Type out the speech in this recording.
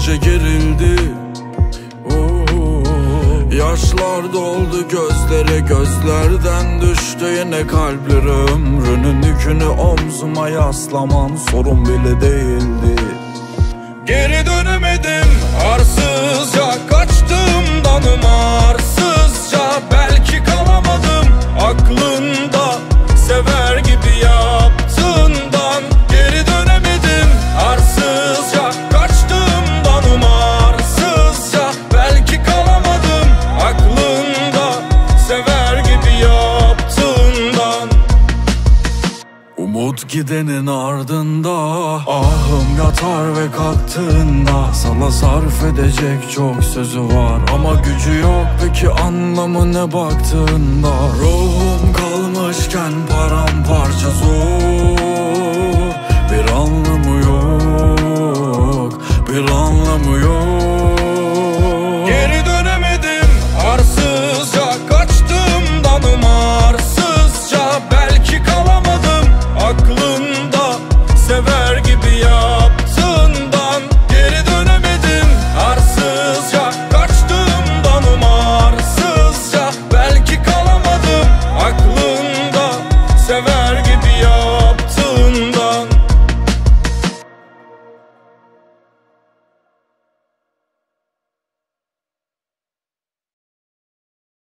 görünce gerildi. Yaşlar doldu gözlere, gözlerden düştü yine kalpleri. Ömrünün yükünü omzuma yaslamam sorun bile değildi. Geri dönemedim arsızca, kaçtığımdan umarsızca. Belki kalamadım aklında, sever gibi yaptığından. Geri dönemedim arsızca, kaçtığımdan umarsızca. Belki kalamadım aklında, sever gibi yaptığından. Umut gidenin ardında, ahım yatar ve kalktığında. Sana sarf edecek çok sözü var ama gücü yok, peki anlamı ne baktığında? Ruhum kalmışken paramparça zor, bir anlamı yok, bir anlamı yok.